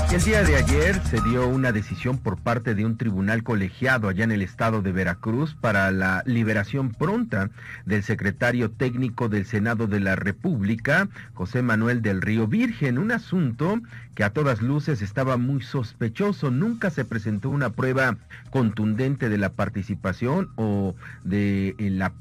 Y el día de ayer se dio una decisión por parte de un tribunal colegiado allá en el estado de Veracruz para la liberación pronta del secretario técnico del Senado de la República, José Manuel del Río Virgen, un asunto que a todas luces estaba muy sospechoso. Nunca se presentó una prueba contundente de la participación o del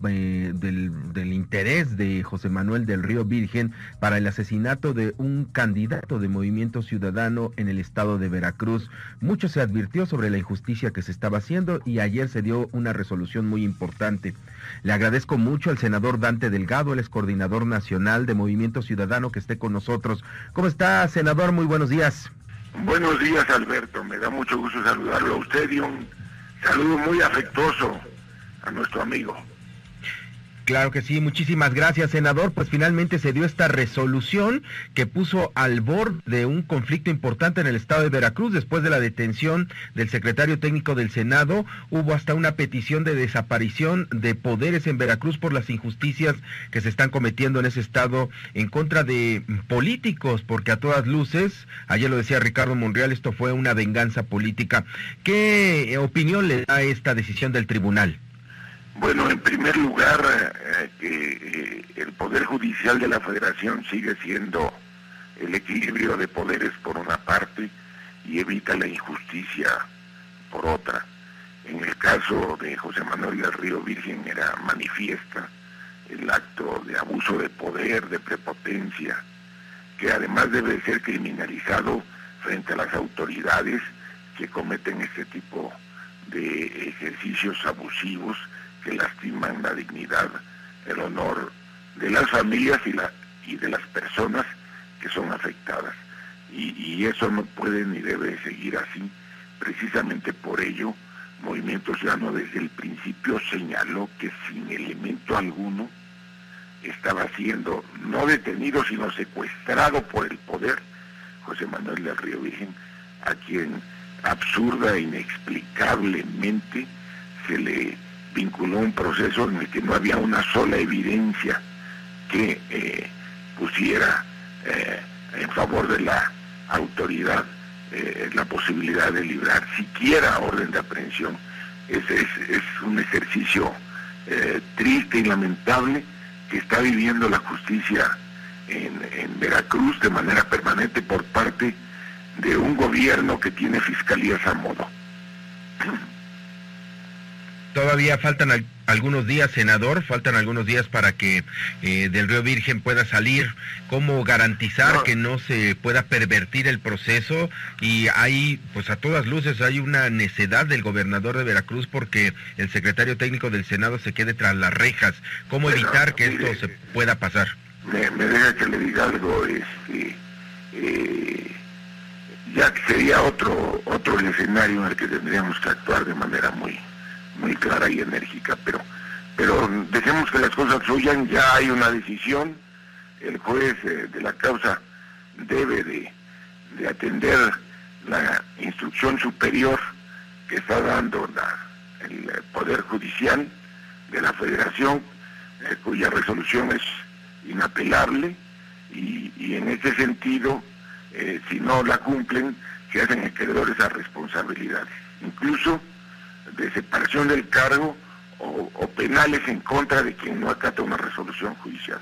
interés de José Manuel del Río Virgen para el asesinato de un candidato de Movimiento Ciudadano en el estado de Veracruz. Mucho se advirtió sobre la injusticia que se estaba haciendo y ayer se dio una resolución muy importante. Le agradezco mucho al senador Dante Delgado, el ex coordinador nacional de Movimiento Ciudadano, que esté con nosotros. ¿Cómo está, senador? Muy buenos días. Buenos días, Alberto. Me da mucho gusto saludarlo a usted y un saludo muy afectuoso a nuestro amigo. Claro que sí, muchísimas gracias, senador. Pues finalmente se dio esta resolución que puso al borde de un conflicto importante en el estado de Veracruz. Después de la detención del secretario técnico del Senado, hubo hasta una petición de desaparición de poderes en Veracruz por las injusticias que se están cometiendo en ese estado en contra de políticos, porque a todas luces, ayer lo decía Ricardo Monreal, esto fue una venganza política. ¿Qué opinión le da esta decisión del tribunal? Bueno, en primer lugar, que el Poder Judicial de la Federación sigue siendo el equilibrio de poderes por una parte y evita la injusticia por otra. En el caso de José Manuel del Río Virgen era manifiesta el acto de abuso de poder, de prepotencia, que además debe ser criminalizado frente a las autoridades que cometen este tipo de ejercicios abusivos que lastiman la dignidad, el honor de las familias y de las personas que son afectadas. Y eso no puede ni debe seguir así. Precisamente por ello, Movimiento Ciudadano desde el principio señaló que sin elemento alguno estaba siendo no detenido, sino secuestrado por el poder José Manuel del Río Virgen, a quien absurda e inexplicablemente se le vinculó un proceso en el que no había una sola evidencia que pusiera en favor de la autoridad la posibilidad de librar siquiera orden de aprehensión. Es un ejercicio triste y lamentable que está viviendo la justicia en Veracruz de manera permanente por parte de un gobierno que tiene fiscalías a modo. Todavía faltan algunos días, senador, faltan algunos días para que del Río Virgen pueda salir. ¿Cómo garantizar que no se pueda pervertir el proceso? Y hay, pues a todas luces, hay una necedad del gobernador de Veracruz porque el secretario técnico del Senado se quede tras las rejas. ¿Cómo evitar que esto se pueda pasar? Me deja que le diga algo, ya que sería otro el escenario en el que tendríamos que actuar de manera muy clara y enérgica, pero dejemos que las cosas fluyan. Ya hay una decisión, el juez de la causa debe de atender la instrucción superior que está dando el Poder Judicial de la Federación, cuya resolución es inapelable, y en ese sentido, si no la cumplen, se hacen acreedores a responsabilidades, incluso de separación del cargo o penales en contra de quien no acata una resolución judicial.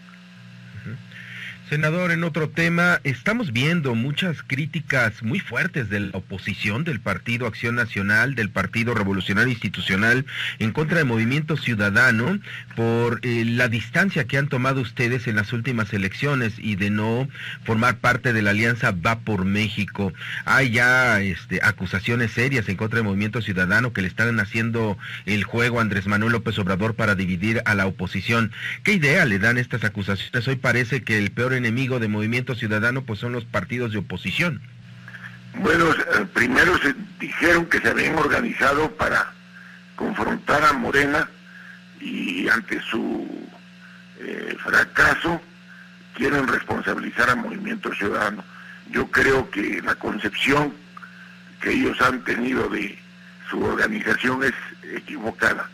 Senador, en otro tema, estamos viendo muchas críticas muy fuertes de la oposición, del Partido Acción Nacional, del Partido Revolucionario Institucional, en contra del Movimiento Ciudadano, por la distancia que han tomado ustedes en las últimas elecciones y de no formar parte de la alianza Va por México. Hay ya acusaciones serias en contra del Movimiento Ciudadano que le están haciendo el juego a Andrés Manuel López Obrador para dividir a la oposición. ¿Qué idea le dan estas acusaciones? Hoy parece que el peor enemigo de Movimiento Ciudadano pues son los partidos de oposición. Bueno, primero se dijeron que se habían organizado para confrontar a Morena y ante su fracaso quieren responsabilizar a Movimiento Ciudadano. Yo creo que la concepción que ellos han tenido de su organización es equivocada.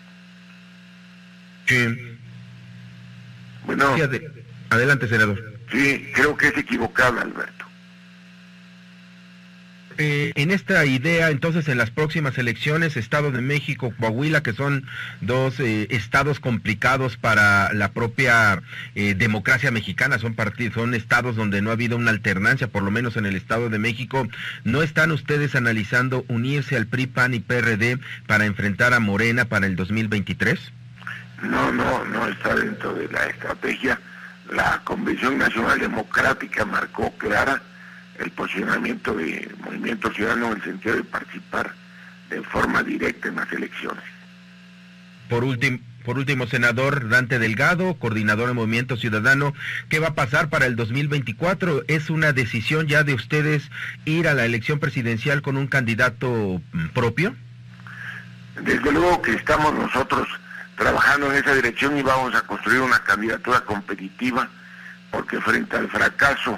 Sí. Bueno, Sí, adelante, senador. Sí, creo que es equivocada, Alberto. En esta idea, entonces, en las próximas elecciones, Estado de México, Coahuila, que son dos estados complicados para la propia democracia mexicana, son estados donde no ha habido una alternancia, por lo menos en el Estado de México, ¿no están ustedes analizando unirse al PRI, PAN y PRD para enfrentar a Morena para el 2023? No está dentro de la estrategia. La Convención Nacional Democrática marcó clara el posicionamiento de Movimiento Ciudadano en el sentido de participar de forma directa en las elecciones. Por último, senador Dante Delgado, coordinador de Movimiento Ciudadano, ¿qué va a pasar para el 2024? ¿Es una decisión ya de ustedes ir a la elección presidencial con un candidato propio? Desde luego que estamos nosotros trabajando en esa dirección y vamos a construir una candidatura competitiva, porque frente al fracaso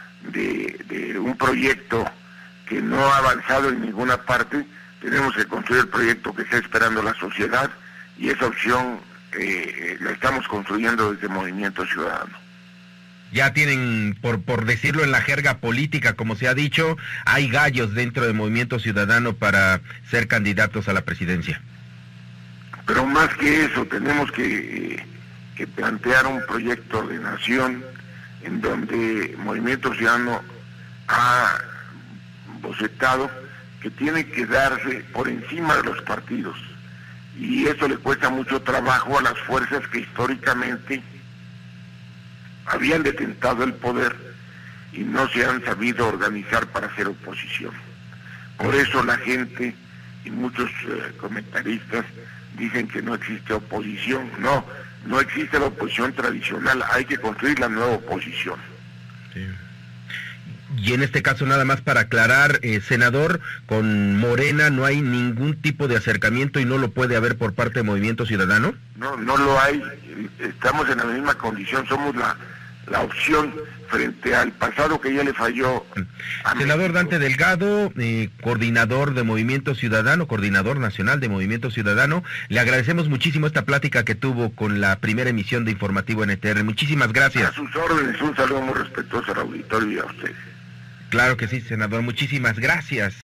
de un proyecto que no ha avanzado en ninguna parte, tenemos que construir el proyecto que está esperando la sociedad, y esa opción la estamos construyendo desde Movimiento Ciudadano. Ya tienen, por decirlo en la jerga política, como se ha dicho, hay gallos dentro de Movimiento Ciudadano para ser candidatos a la presidencia. Pero más que eso, tenemos que plantear un proyecto de nación en donde Movimiento Ciudadano ha bocetado que tiene que darse por encima de los partidos, y eso le cuesta mucho trabajo a las fuerzas que históricamente habían detentado el poder y no se han sabido organizar para hacer oposición. Por eso la gente y muchos comentaristas dicen que no existe oposición. No existe la oposición tradicional, hay que construir la nueva oposición. Sí. Y en este caso, nada más para aclarar, senador, con Morena no hay ningún tipo de acercamiento y no lo puede haber por parte de Movimiento Ciudadano. No lo hay, estamos en la misma condición, somos la opción frente al pasado que ya le falló a Senador México. Dante Delgado, coordinador de Movimiento Ciudadano, coordinador nacional de Movimiento Ciudadano, le agradecemos muchísimo esta plática que tuvo con la primera emisión de Informativo NTR. Muchísimas gracias. A sus órdenes, un saludo muy respetuoso al auditorio y a ustedes. Claro que sí, senador, muchísimas gracias.